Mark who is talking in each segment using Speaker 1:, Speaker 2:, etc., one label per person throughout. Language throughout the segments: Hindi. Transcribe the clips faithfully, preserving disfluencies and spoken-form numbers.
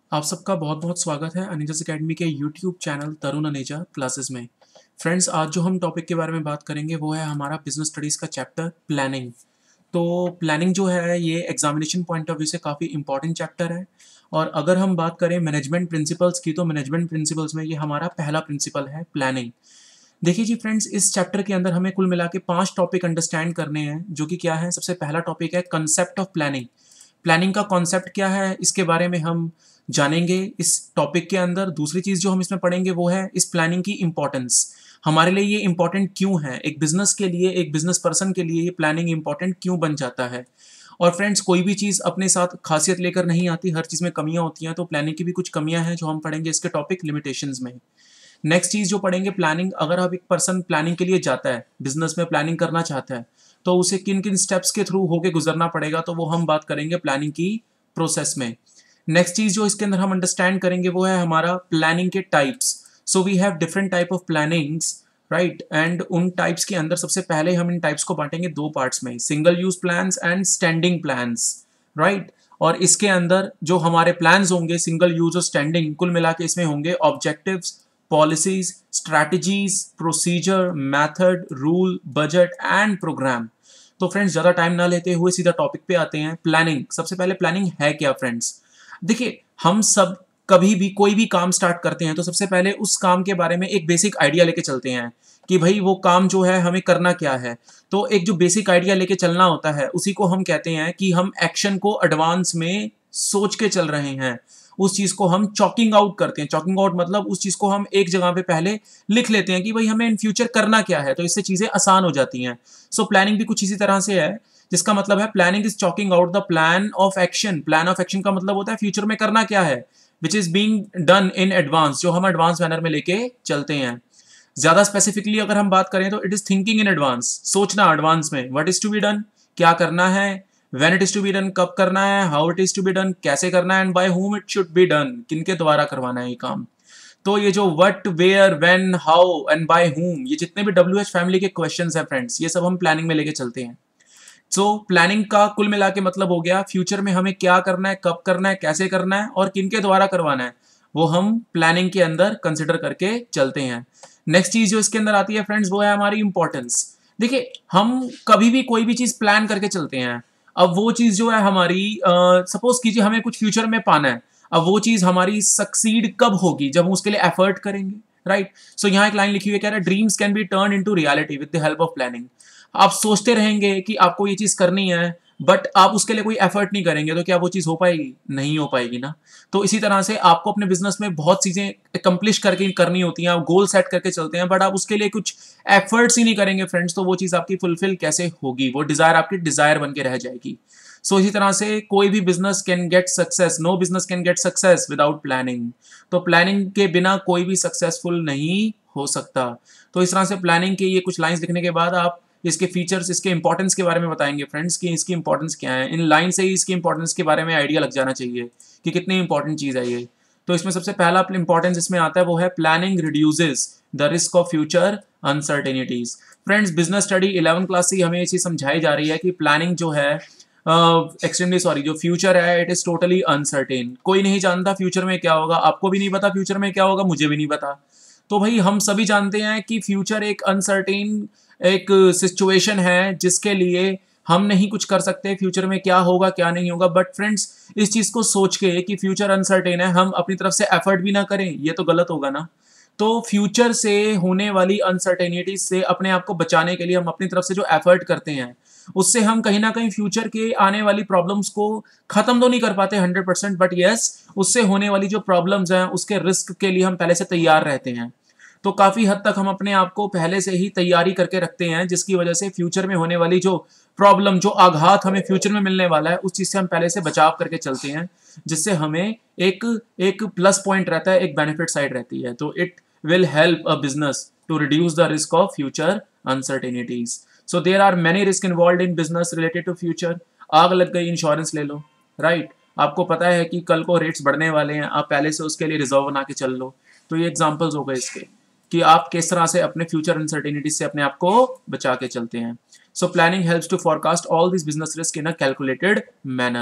Speaker 1: आप सबका बहुत बहुत स्वागत है अनेजास अकेडमी के YouTube channel Tarun Aneja classes में। फ्रेंड्स, आज जो हम टॉपिक के बारे में बात करेंगे वो है हमारा बिजनेस स्टडीज़ का चैप्टर प्लानिंग। तो प्लानिंग जो है ये एग्जामिनेशन पॉइंट ऑफ व्यू से काफ़ी इंपॉर्टेंट चैप्टर है। और अगर हम बात करें मैनेजमेंट प्रिंसिपल्स की, तो मैनेजमेंट प्रिंसिपल्स में ये हमारा पहला प्रिंसिपल है प्लानिंग। देखिए जी फ्रेंड्स, इस चैप्टर के अंदर हमें कुल मिला के पाँच टॉपिक अंडरस्टैंड करने हैं, जो कि क्या है। सबसे पहला टॉपिक है कंसेप्ट ऑफ प्लानिंग। प्लानिंग का कॉन्सेप्ट क्या है, इसके बारे में हम जानेंगे इस टॉपिक के अंदर। दूसरी चीज़ जो हम इसमें पढ़ेंगे वो है इस प्लानिंग की इंपॉर्टेंस। हमारे लिए ये इंपॉर्टेंट क्यों है, एक बिजनेस के लिए, एक बिजनेस पर्सन के लिए ये प्लानिंग इंपॉर्टेंट क्यों बन जाता है। और फ्रेंड्स, कोई भी चीज़ अपने साथ खासियत लेकर नहीं आती, हर चीज़ में कमियां होती हैं। तो प्लानिंग की भी कुछ कमियां हैं जो हम पढ़ेंगे इसके टॉपिक लिमिटेशंस में। नेक्स्ट चीज़ जो पढ़ेंगे प्लानिंग, अगर अब एक पर्सन प्लानिंग के लिए जाता है, बिजनेस में प्लानिंग करना चाहता है, तो उसे किन किन स्टेप्स के थ्रू होके गुजरना पड़ेगा, तो वो हम बात करेंगे प्लानिंग की प्रोसेस में। नेक्स्ट चीज़ जो इसके अंदर हम अंडरस्टैंड करेंगे वो है हमारा प्लानिंग के types. So we have different type of plannings, right. And उन टाइप्स के अंदर सबसे पहले हम इन टाइप्स को बांटेंगे दो पार्ट्स में, single use plans and standing plans, right. और इसके अंदर जो हमारे प्लान्स होंगे सिंगल यूज और स्टैंडिंग, कुल मिला के इसमें होंगे objectives, policies, strategies, procedure, method, rule, budget and program. तो फ्रेंड्स, ज़्यादा टाइम ना लेते हुए सीधा टॉपिक पे आते हैं। प्लानिंग, सबसे पहले प्लानिंग है क्या फ्रेंड्स। देखिए, हम सब कभी भी कोई भी काम स्टार्ट करते हैं तो सबसे पहले उस काम के बारे में एक बेसिक आइडिया लेके चलते हैं कि भाई वो काम जो है हमें करना क्या है। तो एक जो बेसिक आइडिया लेके चलना होता है उसी को हम कहते हैं कि हम एक्शन को एडवांस में सोच के चल रहे हैं। उस चीज को हम चॉकिंग आउट करते हैं। चॉकिंग आउट मतलब उस चीज को हम एक जगह पे पहले लिख लेते हैं कि भाई हमें इन फ्यूचर करना क्या है, तो इससे चीजें आसान हो जाती हैं। सो प्लानिंग भी कुछ इसी तरह से है, जिसका मतलब है planning is chalking out the plan of action. Plan of action का मतलब होता है फ्यूचर में करना क्या है, which is being done in advance, जो हम एडवांस मैनर में लेके चलते हैं। ज्यादा स्पेसिफिकली अगर हम बात करें तो it is thinking in advance, सोचना एडवांस में। What is to be done, क्या करना है, when it is to be done, कब करना है, how it is to be done, कैसे करना है, and by whom it should be done, किनके द्वारा करवाना है ये काम। तो ये जो what, where, when, how and by whom, ये जितने भी डब्ल्यू एच फैमिली के क्वेश्चंस हैं फ्रेंड्स, ये सब हम प्लानिंग में लेके चलते हैं। सो so, प्लानिंग का कुल मिला के मतलब हो गया फ्यूचर में हमें क्या करना है, कब करना है, कैसे करना है और किनके द्वारा करवाना है, वो हम प्लानिंग के अंदर कंसिडर करके चलते हैं। नेक्स्ट चीज जो इसके अंदर आती है फ्रेंड्स वो है हमारी इंपॉर्टेंस। देखिए, हम कभी भी कोई भी चीज प्लान करके चलते हैं। अब वो चीज जो है हमारी, सपोज कीजिए हमें कुछ फ्यूचर में पाना है। अब वो चीज हमारी सक्सीड कब होगी, जब हम उसके लिए एफर्ट करेंगे, राइट। सो यहाँ एक लाइन लिखी हुई है, कह रहा है dreams can be turn into reality with the help of planning. आप सोचते रहेंगे कि आपको ये चीज करनी है, बट आप उसके लिए कोई एफर्ट नहीं करेंगे, तो क्या वो चीज हो पाएगी? नहीं हो पाएगी ना। तो इसी तरह से आपको अपने बिजनेस में बहुत चीजें अकम्प्लिश करके करनी होती हैं, आप गोल सेट करके चलते हैं, बट आप उसके लिए कुछ एफर्ट्स ही नहीं करेंगे फ्रेंड्स, तो वो चीज आपकी फुलफिल कैसे होगी, वो डिजायर आपकी डिजायर बन के रह जाएगी। सो so, इसी तरह से कोई भी business can get success, no business can get success without planning. तो प्लानिंग के बिना कोई भी सक्सेसफुल नहीं हो सकता। तो इस तरह से प्लानिंग के ये कुछ लाइंस लिखने के बाद आप इसके फीचर्स, इसके इंपॉर्टेंस के बारे में बताएंगे फ्रेंड्स कि इसकी इंपॉर्टेंस क्या है। इन लाइन से ही इसकी इंपॉर्टेंस के बारे में आइडिया लग जाना चाहिए कि कितनी इंपॉर्टेंट चीज़ है ये। तो इसमें सबसे पहला इंपॉर्टेंस इसमें आता है वो है planning reduces the risk of future uncertainties. Friends, business study eleven class से हमें ये चीज़ समझाई जा रही है कि प्लानिंग जो है एक्सट्रीमली सॉरी जो फ्यूचर है इट इज टोटली अनसर्टेन। कोई नहीं जानता फ्यूचर में क्या होगा, आपको भी नहीं पता फ्यूचर में क्या होगा, मुझे भी नहीं पता। तो भाई हम सभी जानते हैं कि फ्यूचर एक अनसर्टेन एक सिचुएशन है जिसके लिए हम नहीं कुछ कर सकते फ्यूचर में क्या होगा क्या नहीं होगा। बट फ्रेंड्स, इस चीज को सोच के कि फ्यूचर अनसर्टेन है, हम अपनी तरफ से एफर्ट भी ना करें, ये तो गलत होगा ना। तो फ्यूचर से होने वाली अनसर्टेनिटी से अपने आप को बचाने के लिए हम अपनी तरफ से जो एफर्ट करते हैं, उससे हम कहीं ना कहीं फ्यूचर के आने वाली प्रॉब्लम्स को खत्म तो नहीं कर पाते हंड्रेड परसेंट, बट यस, उससे होने वाली जो प्रॉब्लम्स हैं उसके रिस्क के लिए हम पहले से तैयार रहते हैं। तो काफी हद तक हम अपने आप को पहले से ही तैयारी करके रखते हैं, जिसकी वजह से फ्यूचर में होने वाली जो प्रॉब्लम, जो आघात हमें फ्यूचर में मिलने वाला है, उस चीज से हम पहले से बचाव करके चलते हैं, जिससे हमें एक एक प्लस पॉइंट रहता है, एक बेनिफिट साइड रहती है। तो it will help a business to reduce the risk of future uncertainties. So there are many risks involved in business related to future. आग लग गई, इंश्योरेंस ले लो, राइट right? आपको पता है कि कल को रेट्स बढ़ने वाले हैं, आप पहले से उसके लिए रिजर्व बना के चल लो। तो ये एग्जांपल्स हो गए इसके कि आप किस तरह से अपने फ्यूचर अनसर्टेनिटी से अपने आप को बचा के चलते हैं। So planning helps to forecast all this business risk in a calculated manner.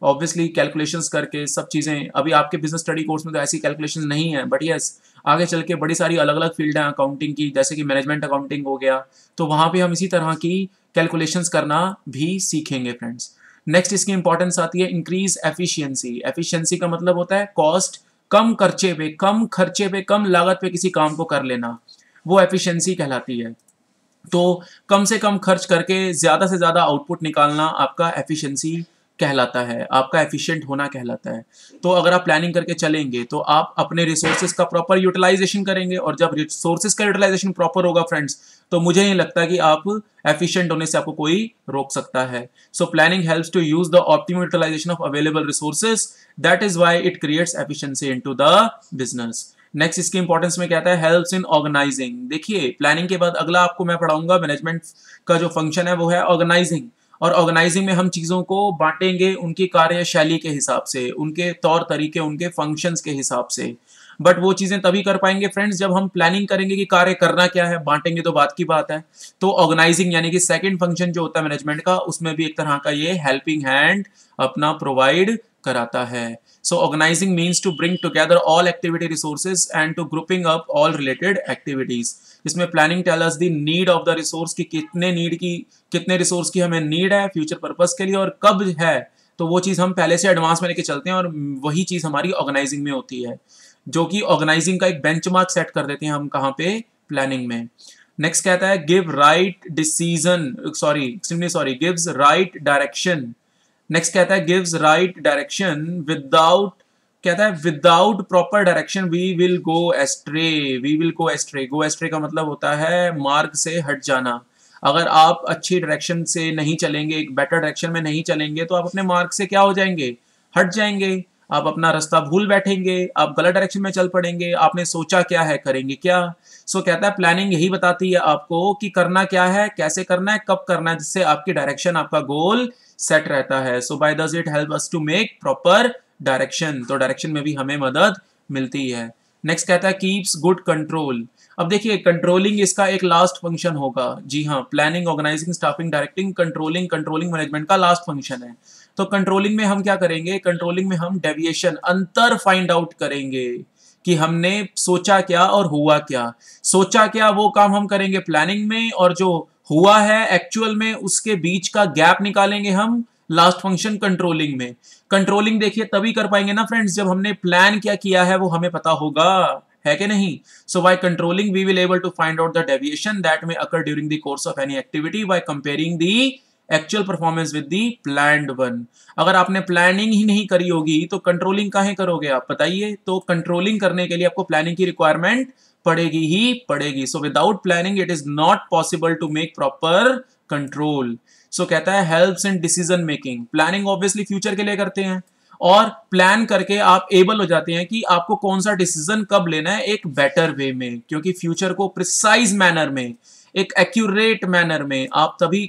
Speaker 1: Obviously calculations करके सब चीज़ें, अभी आपके बिजनेस स्टडी कोर्स में तो ऐसी कैलकुलेशंस नहीं है, बट यस आगे चल के बड़ी सारी अलग अलग फील्ड हैं अकाउंटिंग की, जैसे कि मैनेजमेंट अकाउंटिंग हो गया, तो वहाँ पे हम इसी तरह की कैलकुलेशंस करना भी सीखेंगे फ्रेंड्स। नेक्स्ट इसकी इंपॉर्टेंस आती है इंक्रीज एफिशिएंसी। एफिशिएंसी का मतलब होता है कॉस्ट, कम खर्चे पे कम खर्चे पे कम लागत पे किसी काम को कर लेना, वो एफिशिएंसी कहलाती है। तो कम से कम खर्च करके ज़्यादा से ज़्यादा आउटपुट निकालना आपका एफिशिएंसी कहलाता है, आपका एफिशिएंट होना कहलाता है। तो अगर आप प्लानिंग करके चलेंगे तो आप अपने रिसोर्सेज का प्रॉपर यूटिलाइजेशन करेंगे, और जब रिसोर्सेज का यूटिलाइजेशन प्रॉपर होगा फ्रेंड्स, तो मुझे नहीं लगता कि आप एफिशिएंट होने से आपको कोई रोक सकता है। So planning helps to use the optimum utilisation of available resources, that is why it creates efficiency into the business. Next इसकी इंपॉर्टेंस में क्या आता है, हेल्प्स इन ऑर्गेनाइजिंग। देखिए प्लानिंग के बाद अगला आपको मैं पढ़ाऊंगा मैनेजमेंट का जो फंक्शन है वो है ऑर्गेनाइजिंग, और ऑर्गेनाइजिंग में हम चीज़ों को बांटेंगे उनकी कार्यशैली के हिसाब से, उनके तौर तरीके, उनके फंक्शंस के हिसाब से। बट वो चीज़ें तभी कर पाएंगे फ्रेंड्स जब हम प्लानिंग करेंगे कि कार्य करना क्या है, बांटेंगे तो बात की बात है। तो ऑर्गेनाइजिंग यानी कि सेकंड फंक्शन जो होता है मैनेजमेंट का, उसमें भी एक तरह का ये हेल्पिंग हैंड अपना प्रोवाइड कराता है। So organizing means to bring together all activity resources and to grouping up all related activities. इसमें planning tell us the need of the resource की कितने need की कितने resource की हमें need है future purpose के लिए, और कब है, तो वो चीज़ हम पहले से एडवांस में लेके चलते हैं, और वही चीज़ हमारी ऑर्गेनाइजिंग में होती है, जो कि ऑर्गेनाइजिंग का एक बेंचमार्क सेट कर देते हैं हम कहाँ पे, प्लानिंग में। नेक्स्ट कहता है give right decision, sorry extremely sorry gives right direction. Next कहता है गिव्स राइट डायरेक्शन विदाउट, कहता है without proper direction we will go astray, we will go astray. Go astray का मतलब होता है मार्ग से हट जाना। अगर आप अच्छी डायरेक्शन से नहीं चलेंगे, एक बेटर डायरेक्शन में नहीं चलेंगे, तो आप अपने मार्ग से क्या हो जाएंगे, हट जाएंगे, आप अपना रास्ता भूल बैठेंगे, आप गलत डायरेक्शन में चल पड़ेंगे, आपने सोचा क्या है, करेंगे क्या। सो so, कहता है प्लानिंग यही बताती है आपको कि करना क्या है, कैसे करना है, कब करना है, जिससे आपकी डायरेक्शन, आपका गोल सेट रहता है। So by this it help us to make proper direction, तो डायरेक्शन में भी हमें मदद मिलती है। नेक्स्ट कहता है कीप्स गुड कंट्रोल। अब देखिए कंट्रोलिंग इसका एक लास्ट फंक्शन होगा, जी हाँ, planning, organising, staffing, directing, controlling, controlling management का लास्ट फंक्शन है। तो कंट्रोलिंग में हम क्या करेंगे, कंट्रोलिंग में हम डेविएशन, अंतर फाइंड आउट करेंगे कि हमने सोचा क्या और हुआ क्या। सोचा क्या वो काम हम करेंगे प्लानिंग में, और जो हुआ है एक्चुअल में उसके बीच का गैप निकालेंगे हम लास्ट फंक्शन कंट्रोलिंग में। कंट्रोलिंग देखिए तभी कर पाएंगे ना फ्रेंड्स जब हमने प्लान क्या किया है वो हमें पता होगा, है कि नहीं। So by controlling we will able to find out the deviation that may occur during the course of any activity by comparing the actual performance with the planned one. अगर आपने प्लानिंग ही नहीं करी होगी तो कंट्रोलिंग काहे करोगे आप, बताइए। तो कंट्रोलिंग करने के लिए आपको प्लानिंग की रिक्वायरमेंट पड़ेगी ही पड़ेगी। So without planning it is not possible to make proper control. So कहता है helps in decision making. Planning obviously future के लिए करते हैं, और प्लान करके आप एबल हो जाते हैं कि आपको कौन सा डिसीजन कब लेना है एक बेटर वे में, क्योंकि फ्यूचर को प्रिसाइज मैनर में, एक एक्यूरेट मैनर में आप तभी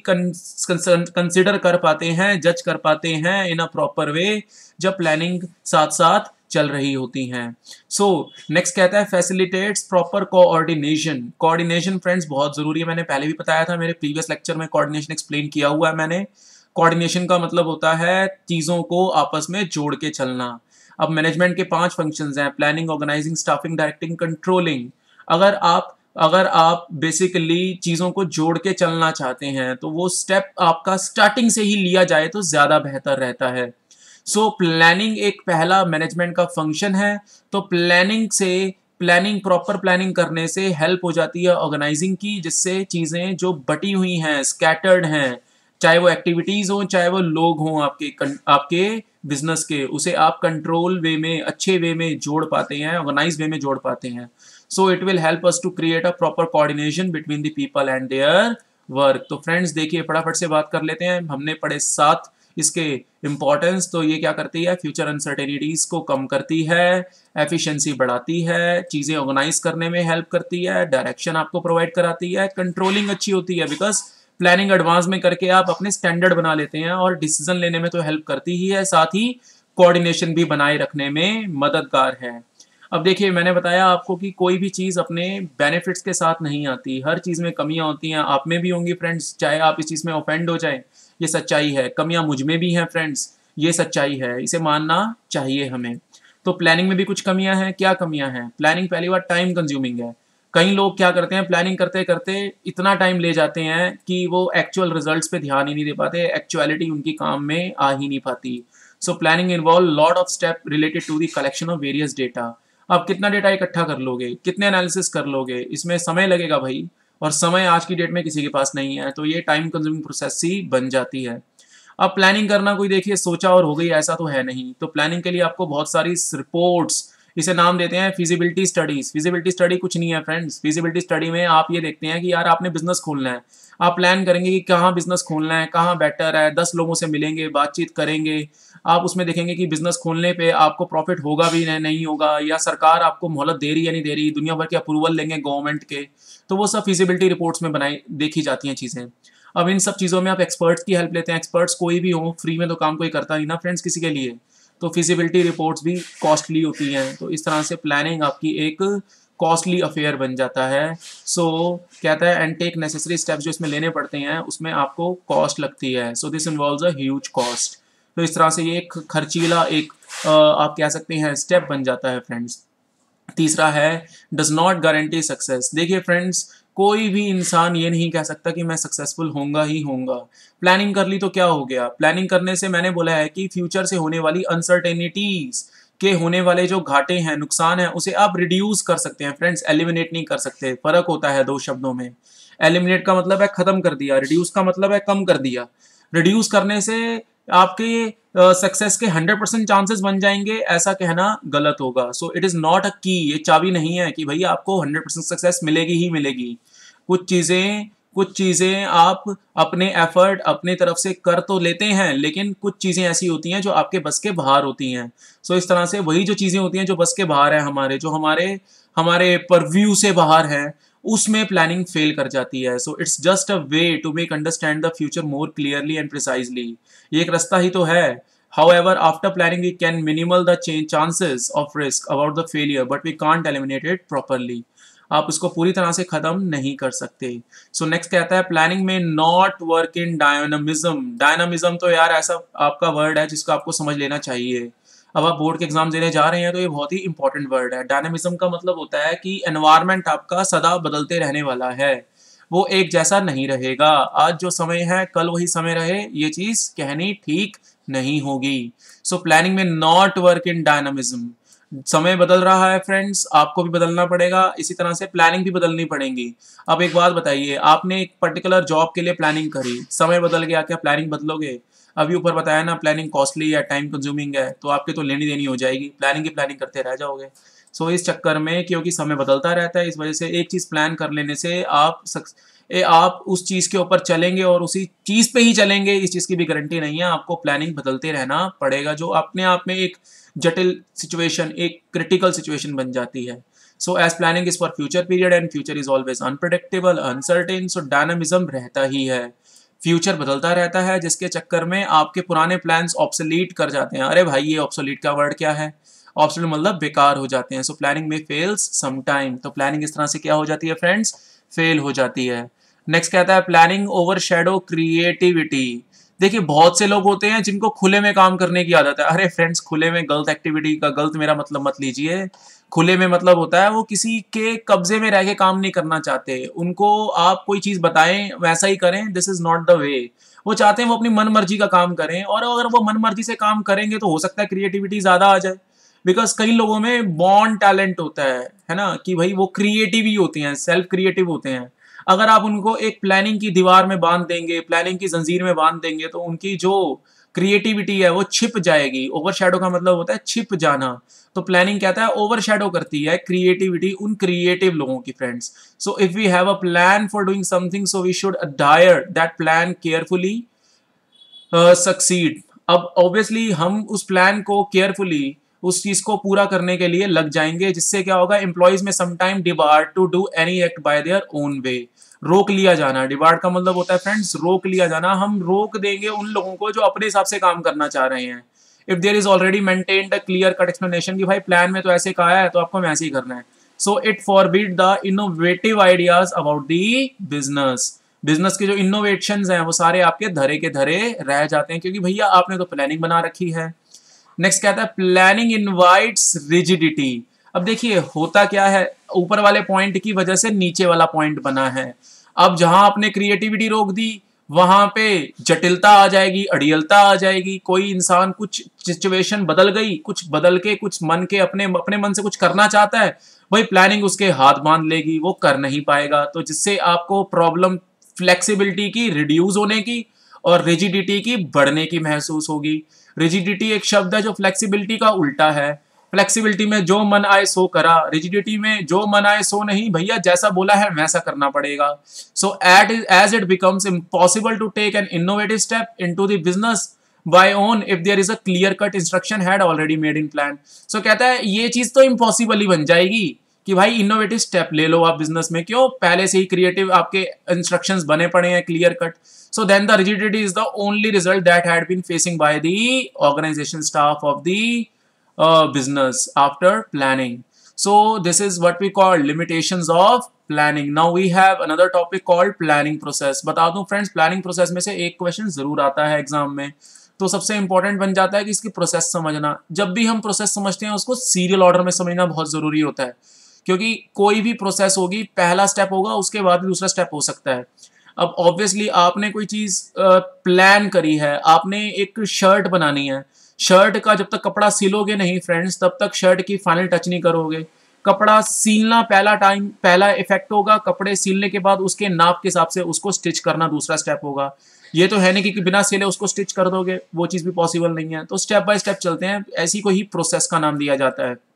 Speaker 1: कंसिडर कर पाते हैं, जज कर पाते हैं इन अ प्रॉपर वे, जब प्लानिंग साथ साथ चल रही होती हैं। सो नेक्स्ट कहता है facilitates proper coordination. Coordination friends बहुत जरूरी है, मैंने पहले भी बताया था, मेरे प्रीवियस लेक्चर में कोऑर्डिनेशन एक्सप्लेन किया हुआ है मैंने। कोऑर्डिनेशन का मतलब होता है चीज़ों को आपस में जोड़ के चलना। अब मैनेजमेंट के पांच फंक्शंस हैं, planning, organising, staffing, directing, controlling. अगर आप अगर आप बेसिकली चीज़ों को जोड़ के चलना चाहते हैं तो वो स्टेप आपका स्टार्टिंग से ही लिया जाए तो ज़्यादा बेहतर रहता है। सो so, प्लानिंग एक पहला मैनेजमेंट का फंक्शन है। तो प्लानिंग से प्लानिंग प्रॉपर प्लानिंग करने से हेल्प हो जाती है ऑर्गेनाइजिंग की, जिससे चीज़ें जो बटी हुई हैं, स्कैटर्ड हैं, चाहे वो एक्टिविटीज़ हों चाहे वो लोग हों आपके आपके बिजनेस के, उसे आप कंट्रोल वे में, अच्छे वे में जोड़ पाते हैं, ऑर्गेनाइज वे में जोड़ पाते हैं। So it will help us to create a proper coordination between the people and their work. तो फ्रेंड्स देखिए फटाफट से बात कर लेते हैं, हमने पढ़े सात इसके इम्पॉर्टेंस। तो ये क्या करती है, फ्यूचर अनसर्टेनिटीज को कम करती है, एफिशिएंसी बढ़ाती है, चीज़ें ऑर्गेनाइज करने में हेल्प करती है, डायरेक्शन आपको प्रोवाइड कराती है, कंट्रोलिंग अच्छी होती है बिकॉज प्लानिंग एडवांस में करके आप अपने स्टैंडर्ड बना लेते हैं, और डिसीजन लेने में तो हेल्प करती ही है, साथ ही कोऑर्डिनेशन भी बनाए रखने में मददगार है। अब देखिए मैंने बताया आपको कि कोई भी चीज़ अपने बेनिफिट्स के साथ नहीं आती, हर चीज़ में कमियां होती हैं, आप में भी होंगी फ्रेंड्स, चाहे आप इस चीज़ में ऑफेंड हो जाए, ये सच्चाई है। कमियां मुझ में भी हैं फ्रेंड्स, ये सच्चाई है, इसे मानना चाहिए हमें। तो प्लानिंग में भी कुछ कमियां हैं। क्या कमियां हैं? प्लानिंग पहली बार टाइम कंज्यूमिंग है। कई लोग क्या करते हैं, प्लानिंग करते करते इतना टाइम ले जाते हैं कि वो एक्चुअल रिजल्ट्स पे ध्यान ही नहीं दे पाते, एक्चुअलिटी उनकी काम में आ ही नहीं पाती। So planning involve lot of step related to the collection of various data. आप कितना डेटा इकट्ठा कर लोगे, कितने एनालिसिस कर लोगे, इसमें समय लगेगा भाई, और समय आज की डेट में किसी के पास नहीं है, तो ये टाइम कंज्यूमिंग प्रोसेस ही बन जाती है। अब प्लानिंग करना कोई देखिए सोचा और हो गई ऐसा तो है नहीं। तो प्लानिंग के लिए आपको बहुत सारी रिपोर्ट्स, इसे नाम देते हैं फिजिबिलिटी स्टडीज। फिजिबिलिटी स्टडी कुछ नहीं है फ्रेंड्स। फिजिबिलिटी स्टडी में आप ये देखते हैं कि यार आपने बिजनेस खोलना है, आप प्लान करेंगे कि कहाँ बिजनेस खोलना है, कहाँ बेटर है, दस लोगों से मिलेंगे, बातचीत करेंगे। आप उसमें देखेंगे कि बिजनेस खोलने पे आपको प्रॉफिट होगा भी नहीं होगा, या सरकार आपको मोहलत दे रही है नहीं दे रही, दुनिया भर के अप्रूवल लेंगे गवर्नमेंट के। तो वो सब फिजिबिलिटी रिपोर्ट्स में बनाई देखी जाती हैं चीज़ें। अब इन सब चीज़ों में आप एक्सपर्ट्स की हेल्प लेते हैं। एक्सपर्ट्स कोई भी हो, फ्री में तो काम कोई करता नहीं ना फ्रेंड्स किसी के लिए। तो फिजिबिलिटी रिपोर्ट्स भी कॉस्टली होती हैं। तो इस तरह से प्लानिंग आपकी एक कॉस्टली अफेयर बन जाता है। सो so, कहता है एंड टेक नेसेसरी स्टेप्स जो इसमें लेने पड़ते हैं उसमें आपको कॉस्ट लगती है। So this involves a huge cost. तो इस तरह से ये एक खर्चीला एक आ, आप कह सकते हैं स्टेप बन जाता है फ्रेंड्स। तीसरा है डज नॉट गारंटी सक्सेस। देखिए फ्रेंड्स, कोई भी इंसान ये नहीं कह सकता कि मैं सक्सेसफुल होऊंगा ही होऊंगा। प्लानिंग कर ली तो क्या हो गया? प्लानिंग करने से मैंने बोला है कि फ्यूचर से होने वाली अनसर्टेनिटीज के होने वाले जो घाटे हैं, नुकसान है, उसे आप रिड्यूस कर सकते हैं फ्रेंड्स, एलिमिनेट नहीं कर सकते। फर्क होता है दो शब्दों में। एलिमिनेट का मतलब है खत्म कर दिया, रिड्यूस का मतलब है कम कर दिया। रिड्यूस करने से आपके सक्सेस uh, के हंड्रेड परसेंट चांसेस बन जाएंगे, ऐसा कहना गलत होगा। So it is not a key, ये चाबी नहीं है कि भैया आपको हंड्रेड परसेंट सक्सेस मिलेगी ही मिलेगी। कुछ चीज़ें कुछ चीज़ें आप अपने एफर्ट अपने तरफ से कर तो लेते हैं, लेकिन कुछ चीज़ें ऐसी होती हैं जो आपके बस के बाहर होती हैं। सो इस तरह से वही जो चीज़ें होती हैं जो बस के बाहर है, हमारे जो हमारे हमारे परव्यू से बाहर है, उसमें प्लानिंग फेल कर जाती है। So it's just a way to make understand the future more clearly and precisely. ये एक रास्ता ही तो है। However, after planning, we can minimal the change chances of risk about the failure, but we can't eliminate it properly. आप उसको पूरी तरह से खत्म नहीं कर सकते। सो so नेक्स्ट कहता है planning may not work in dynamism. Dynamism तो यार ऐसा आपका वर्ड है जिसको आपको समझ लेना चाहिए। अब आप बोर्ड के एग्जाम देने जा रहे हैं तो ये बहुत ही इंपॉर्टेंट वर्ड है। डायनामिज्म का मतलब होता है कि एनवायरनमेंट आपका सदा बदलते रहने वाला है, वो एक जैसा नहीं रहेगा। आज जो समय है कल वही समय रहे, ये चीज कहनी ठीक नहीं होगी। So planning may not work in dynamism. समय बदल रहा है फ्रेंड्स, आपको भी बदलना पड़ेगा, इसी तरह से प्लानिंग भी बदलनी पड़ेगी। अब एक बात बताइए, आपने एक पर्टिकुलर जॉब के लिए प्लानिंग करी, समय बदल गया, क्या प्लानिंग बदलोगे? अभी ऊपर बताया ना प्लानिंग कॉस्टली या टाइम कंज्यूमिंग है, तो आपके तो लेनी देनी हो जाएगी, प्लानिंग की प्लानिंग करते रह जाओगे। सो इस चक्कर में क्योंकि समय बदलता रहता है, इस वजह से एक चीज़ प्लान कर लेने से आप सक्स ए, आप उस चीज़ के ऊपर चलेंगे और उसी चीज़ पे ही चलेंगे, इस चीज़ की भी गारंटी नहीं है। आपको प्लानिंग बदलते रहना पड़ेगा, जो अपने आप में एक जटिल सिचुएशन, एक क्रिटिकल सिचुएशन बन जाती है। So as planning is for future period and future is always unpredictable uncertain. So dynamism रहता ही है, फ्यूचर बदलता रहता है, जिसके चक्कर में आपके पुराने प्लान्स ऑब्सोलीट कर जाते हैं। अरे भाई, ये ऑब्सोलीट का वर्ड क्या है? ऑब्सोलीट मतलब बेकार हो जाते हैं। So planning may fails sometime. तो प्लानिंग इस तरह से क्या हो जाती है फ्रेंड्स? फेल हो जाती है। नेक्स्ट कहता है प्लानिंग ओवर शेडो क्रिएटिविटी। देखिए बहुत से लोग होते हैं जिनको खुले में काम करने की आदत है। अरे फ्रेंड्स, खुले में गलत एक्टिविटी का गलत मेरा मतलब मत लीजिए। खुले में मतलब होता है वो किसी के कब्जे में रह के काम नहीं करना चाहते, उनको आप कोई चीज बताएं वैसा ही करें, this is not the way. वो चाहते हैं वो अपनी मन मर्जी का काम करें, और अगर वो मन मर्जी से काम करेंगे तो हो सकता है क्रिएटिविटी ज्यादा आ जाए। बिकॉज कई लोगों में बॉर्न टैलेंट होता है है ना, कि भाई वो क्रिएटिव ही होते हैं, सेल्फ क्रिएटिव होते हैं। अगर आप उनको एक प्लानिंग की दीवार में बांध देंगे, प्लानिंग की जंजीर में बांध देंगे, तो उनकी जो क्रिएटिविटी है वो छिप जाएगी। ओवरशैडो का मतलब होता है छिप जाना। तो प्लानिंग कहता है ओवरशैडो करती है क्रिएटिविटी उन क्रिएटिव लोगों की friends. So if we have a plan for doing something, so we should adhere that plan carefully succeed. अब ऑब्वियसली हम उस प्लान को केयरफुली उस चीज को पूरा करने के लिए लग जाएंगे, जिससे क्या होगा, employees may sometime debarred to do any act by their own way. रोक लिया जाना, डिबार्ड का मतलब होता है फ्रेंड्स रोक लिया जाना। हम रोक देंगे उन लोगों को जो अपने हिसाब से काम करना चाह रहे हैं। If there is already maintained a clear cut explanation कि भाई प्लान में तो ऐसे कहा है तो आपको वैसे ही करना है, so it forbid the innovative ideas about the business. Business के जो इनोवेशंस हैं वो सारे आपके धरे के धरे रह जाते हैं, क्योंकि भैया आपने तो प्लानिंग बना रखी है। नेक्स्ट कहता है प्लानिंग इनवाइट्स रिजिडिटी। अब देखिए होता क्या है, ऊपर वाले पॉइंट की वजह से नीचे वाला पॉइंट बना है। अब जहां आपने क्रिएटिविटी रोक दी वहां पे जटिलता आ जाएगी, अड़ियलता आ जाएगी। कोई इंसान कुछ सिचुएशन बदल गई, कुछ बदल के कुछ मन के अपने अपने मन से कुछ करना चाहता है, वही प्लानिंग उसके हाथ बांध लेगी, वो कर नहीं पाएगा। तो जिससे आपको प्रॉब्लम फ्लेक्सिबिलिटी की रिड्यूस होने की और रिजिडिटी की बढ़ने की महसूस होगी। रिजिडिटी एक शब्द है जो फ्लेक्सिबिलिटी का उल्टा है। फ्लेक्सिबिलिटी में जो मन आए सो करा, रिजिडिटी में जो मन आए सो नहीं, भैया जैसा बोला है वैसा करना पड़ेगा। So at as it becomes impossible to take an innovative step into the business by own if there is a clear cut instruction had already made in plan. सो कहता है ये चीज तो इम्पॉसिबल ही बन जाएगी कि भाई इनोवेटिव स्टेप ले लो आप बिजनेस में, क्यों, पहले से ही क्रिएटिव आपके इंस्ट्रक्शंस बने पड़े हैं clear cut. So then the rigidity is the only result that had been facing by the organization staff of the uh, business after planning. So this is what we call limitations of planning. Now we have another topic called planning process. बता दूं फ्रेंड्स, प्लानिंग प्रोसेस में से एक क्वेश्चन जरूर आता है एग्जाम में, तो सबसे इंपॉर्टेंट बन जाता है कि इसकी प्रोसेस समझना। जब भी हम प्रोसेस समझते हैं उसको सीरियल ऑर्डर में समझना बहुत जरूरी होता है, क्योंकि कोई भी प्रोसेस होगी पहला स्टेप होगा उसके बाद दूसरा स्टेप हो सकता है। अब ऑब्वियसली आपने कोई चीज प्लान करी है, आपने एक शर्ट बनानी है, शर्ट का जब तक कपड़ा सिलोगे नहीं फ्रेंड्स तब तक शर्ट की फाइनल टच नहीं करोगे। कपड़ा सीलना पहला टाइम पहला इफेक्ट होगा, कपड़े सीलने के बाद उसके नाप के हिसाब से उसको स्टिच करना दूसरा स्टेप होगा। ये तो है नहीं कि बिना सिले उसको स्टिच कर दोगे, वो चीज भी पॉसिबल नहीं है। तो स्टेप बाय स्टेप चलते हैं, ऐसी को ही प्रोसेस का नाम दिया जाता है।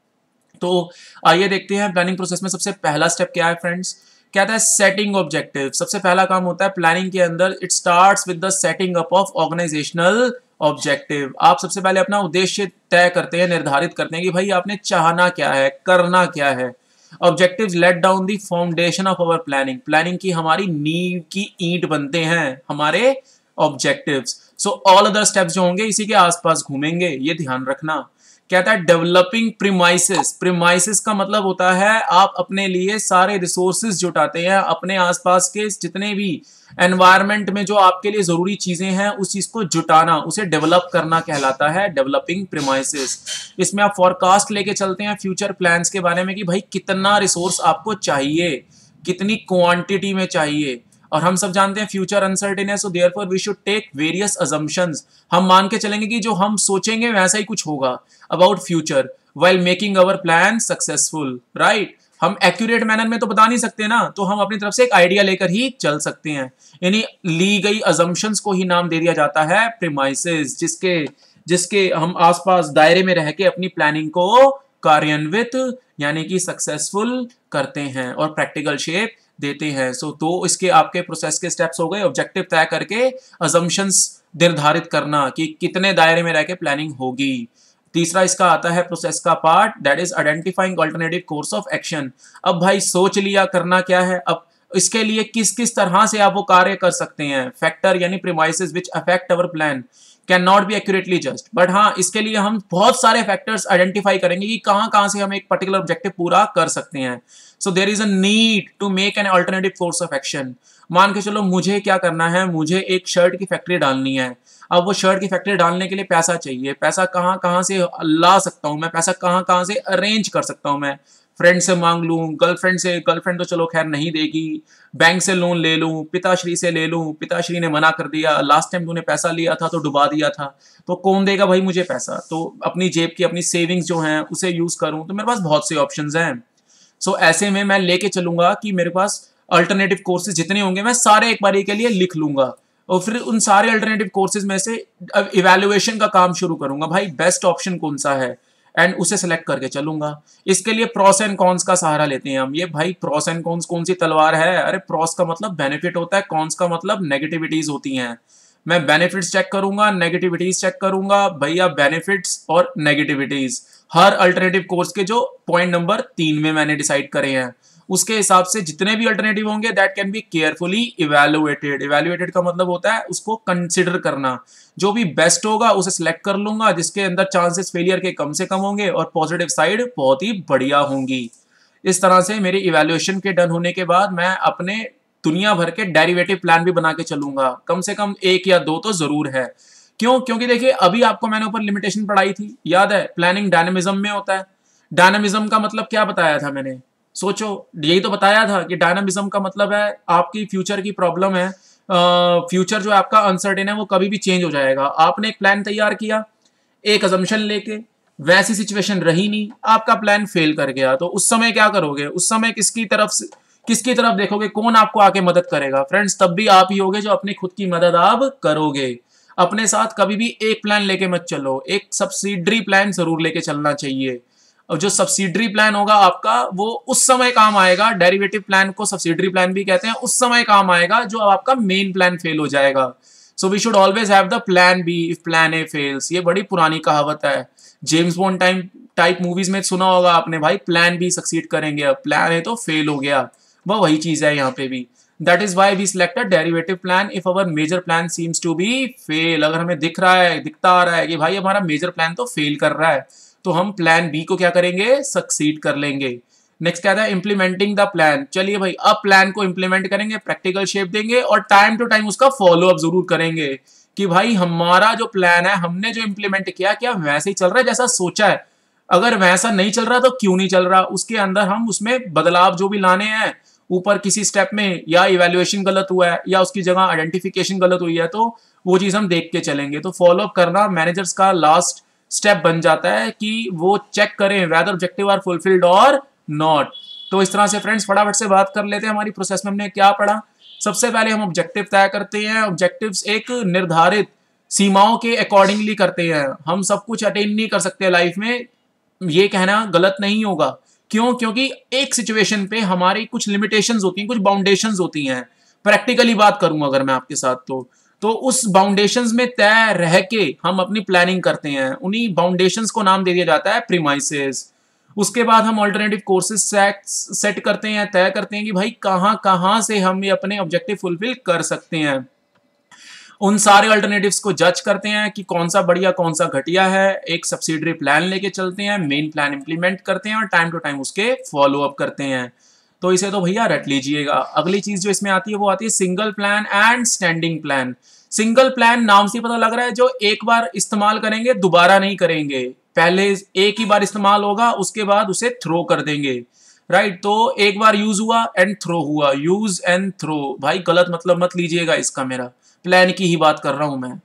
Speaker 1: तो आइए देखते हैं प्लानिंग प्रोसेस में सबसे पहला स्टेप क्या है फ्रेंड्स। कहता है सेटिंग ऑब्जेक्टिव। सबसे पहला काम होता है प्लानिंग के अंदर, it starts with the setting up of organisational objective. आप सबसे पहले अपना उद्देश्य तय करते हैं, निर्धारित करते हैं कि भाई आपने चाहना क्या है, करना क्या है। Objectives let down the foundation of our planning. Planning की हमारी नींव की ईंट बनते हैं हमारे objectives. So all other steps जो होंगे इसी के आसपास घूमेंगे, ये ध्यान रखना। कहता है डेवलपिंग प्रीमाइसेस। प्रीमाइसेस का मतलब होता है आप अपने लिए सारे रिसोर्सेज जुटाते हैं, अपने आसपास के जितने भी एनवायरनमेंट में जो आपके लिए जरूरी चीजें हैं उस चीज को जुटाना, उसे डेवलप करना कहलाता है डेवलपिंग प्रीमाइसेस। इसमें आप फॉरकास्ट लेके चलते हैं फ्यूचर प्लान्स के बारे में कि भाई कितना रिसोर्स आपको चाहिए, कितनी क्वांटिटी में चाहिए। और हम सब जानते हैं फ्यूचर अनसर्टेन है, so therefore we should take various assumptions. हम मान के चलेंगे कि जो हम सोचेंगे वैसा ही कुछ होगा about future while making our plan successful, right. हम एक्यूरेट मैनर में तो बता नहीं सकते ना, तो हम अपनी तरफ से एक आइडिया लेकर ही चल सकते हैं। यानी ली गई अजम्पशंस को ही नाम दे दिया जाता है प्रीमाइसेस, जिसके जिसके हम आसपास दायरे में रह के अपनी प्लानिंग को कार्यान्वित यानी कि सक्सेसफुल करते हैं और प्रैक्टिकल शेप देते हैं। सो so, तो इसके आपके प्रोसेस के स्टेप्स हो गए, ऑब्जेक्टिव तय करके अजम्पशंस निर्धारित करना कि कितने दायरे में रह के प्लानिंग होगी। तीसरा इसका आता है प्रोसेस का part, that is identifying alternative course of action. अब भाई सोच लिया करना क्या है, अब इसके लिए किस किस तरह से आप वो कार्य कर सकते हैं। फैक्टर यानी premises which affect our plan can not be accurately just, but हाँ इसके लिए हम बहुत सारे फैक्टर्स आइडेंटिफाई करेंगे कि कहां कहां से हम एक पर्टिकुलर ऑब्जेक्टिव पूरा कर सकते हैं। So there is a need to make an alternative course of action. मान के चलो मुझे क्या करना है, मुझे एक शर्ट की फैक्ट्री डालनी है। अब वो शर्ट की फैक्ट्री डालने के लिए पैसा चाहिए, पैसा कहां कहां से ला सकता हूं मैं, पैसा कहां कहां से अरेंज कर सकता हूं मैं। फ्रेंड से मांग लूं, गर्लफ्रेंड से, गर्लफ्रेंड तो चलो खैर नहीं देगी, बैंक से लोन ले लूं, पिताश्री से ले लूं, पिताश्री ने मना कर दिया, लास्ट टाइम तूने पैसा लिया था तो डुबा दिया था, तो कौन देगा भाई मुझे पैसा। तो अपनी जेब की अपनी सेविंग्स जो हैं उसे यूज करूं, तो मेरे पास बहुत से ऑप्शंस हैं। सो so, ऐसे में मैं लेके चलूंगा कि मेरे पास अल्टरनेटिव कोर्सेज जितने होंगे मैं सारे एक बारी के लिए लिख लूंगा और फिर उन सारे अल्टरनेटिव कोर्सेज में से इवैल्यूएशन का काम शुरू करूंगा, भाई बेस्ट ऑप्शन कौन सा है एंड उसे सेलेक्ट करके चलूंगा। इसके लिए प्रॉस एंड कॉन्स का सहारा लेते हैं हम। ये भाई प्रॉस एंड कॉन्स कौन सी तलवार है, अरे प्रॉस का मतलब बेनिफिट होता है, कॉन्स का मतलब नेगेटिविटीज होती हैं। मैं बेनिफिट्स चेक करूंगा, नेगेटिविटीज चेक करूंगा, भैया बेनिफिट्स और नेगेटिविटीज हर अल्टरनेटिव कोर्स के जो पॉइंट नंबर तीन में मैंने डिसाइड करे हैं उसके हिसाब से जितने भी अल्टरनेटिव होंगे that can be carefully evaluated. Evaluated का मतलब होता है उसको कंसिडर करना, जो भी बेस्ट होगा उसे सिलेक्ट कर लूंगा, जिसके अंदर चांसेस फेलियर के कम से कम होंगे और पॉजिटिव साइड बहुत ही बढ़िया होंगी। इस तरह से मेरी इवैल्यूएशन के डन होने के बाद मैं अपने दुनिया भर के डेरिवेटिव प्लान भी बना के चलूंगा, कम से कम एक या दो तो जरूर है। क्यों? क्योंकि देखिए अभी आपको मैंने ऊपर लिमिटेशन पढ़ाई थी, याद है? प्लानिंग डायनेमिज्म में होता है। डायनेमिज्म का मतलब क्या बताया था मैंने? सोचो, यही तो बताया था कि डायनामिज्म का मतलब है आपकी फ्यूचर की प्रॉब्लम है, फ्यूचर जो आपका अनसर्टेन है वो कभी भी चेंज हो जाएगा। आपने एक प्लान तैयार किया एक अजम्पशन लेके, वैसी सिचुएशन रही नहीं, आपका प्लान फेल कर गया, तो उस समय क्या करोगे? उस समय किसकी तरफ से किसकी तरफ देखोगे? कौन आपको आके मदद करेगा? फ्रेंड्स, तब भी आप ही होगे जो अपनी खुद की मदद आप करोगे। अपने साथ कभी भी एक प्लान लेके मत चलो, एक सब्सिडरी प्लान जरूर लेके चलना चाहिए। और जो सब्सिडरी प्लान होगा आपका वो उस समय काम आएगा, डेरिवेटिव प्लान को सब्सिडरी प्लान भी कहते हैं, उस समय काम आएगा जो आपका मेन प्लान फेल हो जाएगा। So we should always have the plan B if plan A fails. ये बड़ी पुरानी कहावत है, James Bond time type movies में सुना होगा आपने, भाई प्लान बी सक्सीड करेंगे, अब प्लान है तो फेल हो गया, वह वही चीज है यहाँ पे भी। That is why we select a derivative plan if our major plan seems to be fail. अगर हमें दिख रहा है, दिखता आ रहा है कि भाई हमारा मेजर प्लान तो फेल कर रहा है, तो हम प्लान बी को क्या करेंगे? सक्सीड कर लेंगे। नेक्स्ट क्या था? Implementing the plan. चलिए भाई, अब प्लान को इंप्लीमेंट करेंगे, प्रैक्टिकल शेप देंगे और टाइम टू टाइम उसका फॉलो अप जरूर करेंगे कि भाई हमारा जो प्लान है, हमने जो इंप्लीमेंट किया, क्या वैसे ही चल रहा है जैसा सोचा है? अगर वैसा नहीं चल रहा तो क्यों नहीं चल रहा? उसके अंदर हम उसमें बदलाव जो भी लाने हैं, ऊपर किसी स्टेप में या इवेल्युएशन गलत हुआ है या उसकी जगह आइडेंटिफिकेशन गलत हुई है, तो वो चीज हम देख के चलेंगे। तो फॉलो अप करना मैनेजर्स का लास्ट स्टेप बन जाता है कि वो चेक करें वेदर ऑब्जेक्टिव आर फुलफिल्ड और नॉट। तो इस तरह से फ्रेंड्स फटाफट से बात कर लेते हैं हमारी प्रोसेस में हमने क्या पढ़ा। सबसे पहले हम ऑब्जेक्टिव तय करते हैं। ऑब्जेक्टिव्स एक निर्धारित सीमाओं के अकॉर्डिंगली करते हैं। हम सब कुछ अटेन नहीं कर सकते लाइफ में, ये कहना गलत नहीं होगा। क्यों? क्योंकि एक सिचुएशन पे हमारी कुछ लिमिटेशंस होती हैं, कुछ बाउंडेशंस होती हैं। प्रैक्टिकली बात करूं अगर मैं आपके साथ, तो तो उस बाउंडेशंस में तय रह के हम अपनी प्लानिंग करते हैं। उन्हीं बाउंडेशंस को नाम दे दिया जाता है प्रीमाइसेस। उसके बाद हम ऑल्टरनेटिव कोर्सेज सेट करते हैं, तय करते हैं कि भाई कहां कहां से हम ये अपने ऑब्जेक्टिव फुलफिल कर सकते हैं। उन सारे अल्टरनेटिव्स को जज करते हैं कि कौन सा बढ़िया कौन सा घटिया है। एक सब्सिडरी प्लान लेके चलते हैं, मेन प्लान इंप्लीमेंट करते हैं और टाइम टू टाइम उसके फॉलो अप करते हैं। तो इसे तो भैया रट लीजिएगा। अगली चीज जो इसमें आती है वो आती है single plan and standing plan. Single plan नाम से पता लग रहा है जो एक बार इस्तेमाल करेंगे दोबारा नहीं करेंगे, पहले एक ही बार इस्तेमाल होगा उसके बाद उसे थ्रो कर देंगे, राइट। तो एक बार यूज हुआ एंड थ्रो हुआ, यूज एंड थ्रो। भाई गलत मतलब मत लीजिएगा इसका, मेरा प्लान की ही बात कर रहा हूं मैं।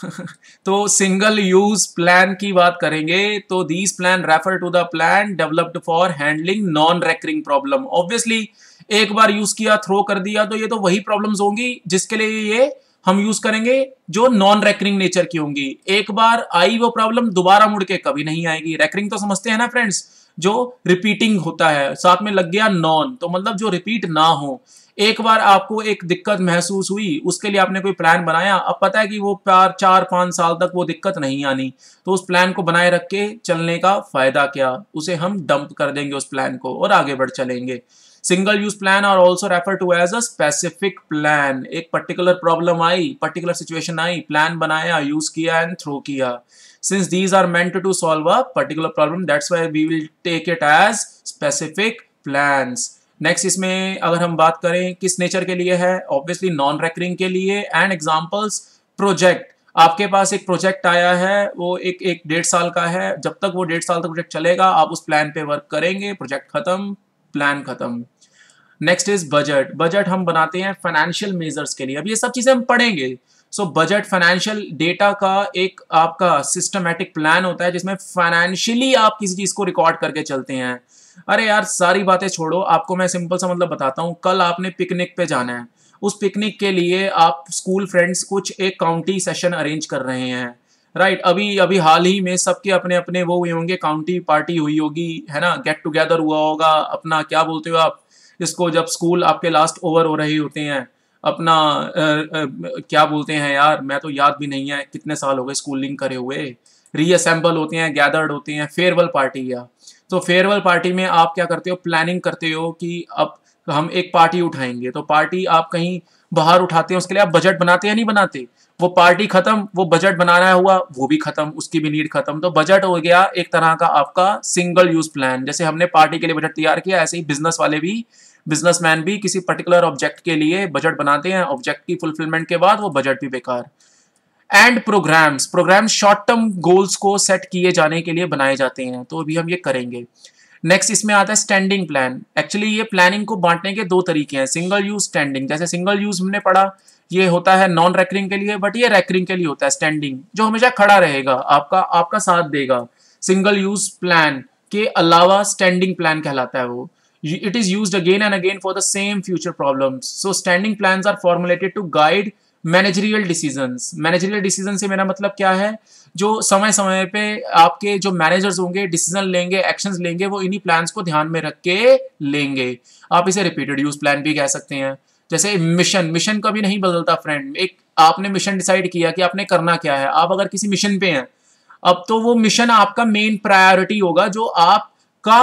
Speaker 1: तो सिंगल यूज प्लान की बात करेंगे तो these plan refer to the plan developed for handling non recurring problem. Obviously एक बार यूज किया, थ्रो कर दिया, तो ये तो वही प्रॉब्लम्स होंगी जिसके लिए ये हम यूज करेंगे जो नॉन रेकरिंग नेचर की होंगी। एक बार आई वो प्रॉब्लम दोबारा मुड़ के कभी नहीं आएगी। रेकरिंग तो समझते हैं ना फ्रेंड्स, जो रिपीटिंग होता है, साथ में लग गया नॉन, तो मतलब जो रिपीट ना हो। एक बार आपको एक दिक्कत महसूस हुई, उसके लिए आपने कोई प्लान बनाया, अब पता है कि वो चार चार पांच साल तक वो दिक्कत नहीं आनी, तो उस प्लान को बनाए रख के चलने का फायदा क्या? उसे हम डंप कर देंगे उस प्लान को और आगे बढ़ चलेंगे। Single use plan are also refer to as a specific plan. एक पर्टिकुलर प्रॉब्लम आई, पर्टिकुलर सिचुएशन आई, प्लान बनाया, यूज किया एंड थ्रो किया। Since these are meant to solve a particular problem, that's why we will take it as specific plans. Next इसमें अगर हम बात करें किस नेचर के लिए है, ऑब्वियसली नॉन रेकरिंग के लिए। And examples, project. आपके पास एक प्रोजेक्ट आया है, वो एक एक डेढ़ साल का है, जब तक वो डेढ़ साल तक प्रोजेक्ट चलेगा आप उस प्लान पे वर्क करेंगे, प्रोजेक्ट खत्म, प्लान खत्म। Next is budget. बजट हम बनाते हैं फाइनेंशियल मेजर्स के लिए, अब ये सब चीजें हम पढ़ेंगे। सो बजट फाइनेंशियल डेटा का एक आपका सिस्टमैटिक प्लान होता है जिसमें फाइनेंशियली आप किसी चीज को रिकॉर्ड करके चलते हैं। अरे यार सारी बातें छोड़ो, आपको मैं सिंपल सा मतलब बताता हूँ। कल आपने पिकनिक पे जाना है, उस पिकनिक के लिए आप स्कूल फ्रेंड्स कुछ एक काउंटी सेशन अरेंज कर रहे हैं, राइट। अभी अभी हाल ही में सबके अपने अपने वो हुए होंगे, काउंटी पार्टी हुई होगी, है ना, गेट टुगेदर हुआ होगा अपना, क्या बोलते हो आप इसको, जब स्कूल आपके लास्ट ओवर हो रहे होते हैं, अपना आ, आ, क्या बोलते हैं यार, मैं तो याद भी नहीं है, कितने साल हो गए स्कूलिंग करे हुए। रीअसेंबल होते हैं, गैदर्ड होते हैं, फेयरवेल पार्टी। या तो फेयरवेल पार्टी में आप क्या करते हो, प्लानिंग करते हो कि अब हम एक पार्टी उठाएंगे, तो पार्टी आप कहीं बाहर उठाते हैं, उसके लिए आप बजट बनाते हैं नहीं बनाते। वो पार्टी खत्म, वो बजट बनाना हुआ वो भी खत्म, उसकी भी नीड खत्म। तो बजट हो गया एक तरह का आपका सिंगल यूज प्लान। जैसे हमने पार्टी के लिए बजट तैयार किया, ऐसे ही बिजनेस वाले भी बिजनेसमैन भी किसी पर्टिकुलर ऑब्जेक्ट के लिए बजट बनाते हैं, ऑब्जेक्ट की फुलफिलमेंट के बाद वो बजट भी बेकार। And programmes, programme short term goals को सेट किए जाने के लिए बनाए जाते हैं, तो अभी हम ये करेंगे। नेक्स्ट इसमें आता है स्टैंडिंग प्लान। एक्चुअली ये प्लानिंग को बांटने के दो तरीके हैं, सिंगल यूज, स्टैंडिंग। जैसे सिंगल यूज हमने पढ़ा, ये होता है नॉन रैकरिंग के लिए, बट ये रैकरिंग के लिए होता है स्टैंडिंग, जो हमेशा खड़ा रहेगा, आपका आपका साथ देगा। सिंगल यूज प्लान के अलावा स्टैंडिंग प्लान कहलाता है वो। It is used again and again for the same future problems. So standing plans are formulated to guide managerial decisions. Managerial decision से मेरा मतलब क्या है, जो समय समय पे आपके जो मैनेजर्स होंगे डिसीजन लेंगे, एक्शंस लेंगे, वो इन्हीं प्लान्स को ध्यान में रख के लेंगे। आप इसे रिपीटेड यूज प्लान भी कह सकते हैं। जैसे मिशन, मिशन कभी नहीं बदलता फ्रेंड। एक आपने मिशन डिसाइड किया कि आपने करना क्या है, आप अगर किसी मिशन पे हैं, अब तो वो मिशन आपका मेन प्रायोरिटी होगा, जो आपका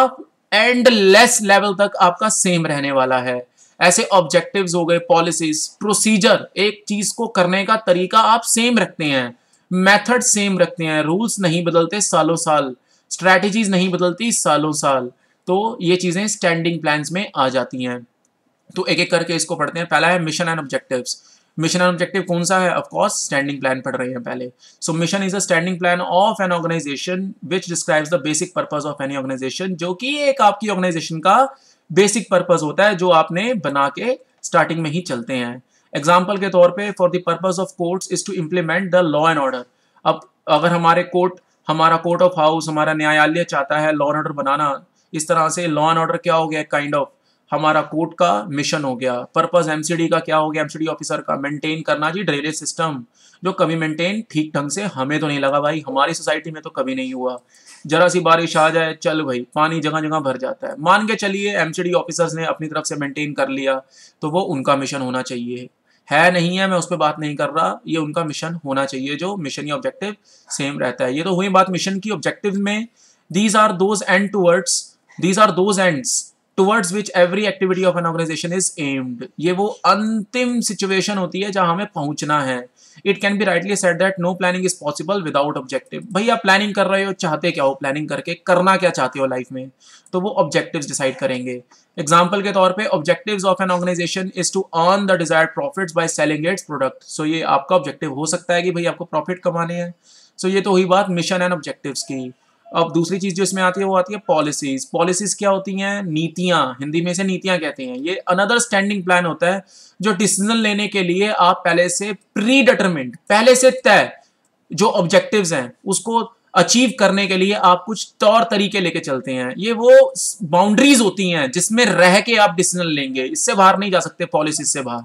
Speaker 1: एंडलेस लेवल तक आपका सेम रहने वाला है। ऐसे ऑब्जेक्टिव्स हो गए, पॉलिसीज, प्रोसीजर, एक चीज को करने का तरीका आप सेम रखते हैं, मेथड सेम रखते हैं, रूल्स नहीं बदलते सालों साल, स्ट्रैटेजीज नहीं बदलती सालों साल। तो ये चीजें स्टैंडिंग प्लान्स में आ जाती हैं। तो एक एक करके इसको पढ़ते हैं। पहला है mission and objectives. Mission and objective कौन सा है? ऑफ कोर्स स्टैंडिंग प्लान पढ़ रहे हैं पहले। So mission is a standing plan of an organisation which describes the basic purpose of any organisation, जो कि एक आपकी ऑर्गेनाइजेशन का बेसिक पर्पस होता है, जो आपने बना के स्टार्टिंग में ही चलते हैं। एग्जाम्पल के तौर पे, for the purpose of courts is to implement the law and order. अब अगर हमारे कोर्ट, हमारा कोर्ट ऑफ हाउस, हमारा न्यायालय चाहता है लॉ एंड ऑर्डर बनाना, इस तरह से लॉ एंड ऑर्डर क्या हो गया, काइंड ऑफ हमारा कोर्ट का मिशन हो गया। पर्पस एमसीडी का क्या हो गया, एमसीडी ऑफिसर का मेंटेन करना जी ड्रेनेज सिस्टम, जो कभी मेंटेन ठीक ढंग से हमें तो नहीं लगा भाई, हमारी सोसाइटी में तो कभी नहीं हुआ। जरा सी बारिश आ जाए, चल भाई पानी जगह जगह भर जाता है। मान के चलिए एमसीडी ऑफिसर्स ने अपनी तरफ से मेंटेन कर लिया, तो वो उनका मिशन होना चाहिए। है नहीं है, मैं उस पर बात नहीं कर रहा, ये उनका मिशन होना चाहिए, जो मिशन या ऑब्जेक्टिव सेम रहता है। ये तो हुई बात मिशन की। ऑब्जेक्टिव में these are those end towards, these are those ends towards which every activity of an organization is aimed। ये वो अंतिम सिचुएशन होती है जहां हमें पहुंचना है। It can be rightly said that no planning is possible without objective। भाई आप प्लानिंग कर रहे हो, चाहते क्या हो, प्लानिंग करके करना क्या चाहते हो लाइफ में, तो वो ऑब्जेक्टिव्स डिसाइड करेंगे। एग्जाम्पल के तौर पे, objectives of an organisation is to earn the desired profits by selling its product. So ये आपका ऑब्जेक्टिव हो सकता है कि भाई आपको प्रॉफिट कमाने हैं। सो so ये तो हुई बात मिशन एंड ऑब्जेक्टिव्स की। अब दूसरी चीज जो इसमें आती है वो आती है पॉलिसीज। पॉलिसीज क्या होती हैं? नीतियां, हिंदी में से नीतियां कहते हैं। ये अनदर स्टैंडिंग प्लान होता है, जो डिसीजन लेने के लिए आप पहले से प्री डिटरमिन्ड, पहले से तय जो ऑब्जेक्टिव्स हैं उसको अचीव करने के लिए आप कुछ तौर तरीके लेके चलते हैं। ये वो बाउंड्रीज होती हैं जिसमें रह के आप डिसीजन लेंगे, इससे बाहर नहीं जा सकते पॉलिसीज से बाहर।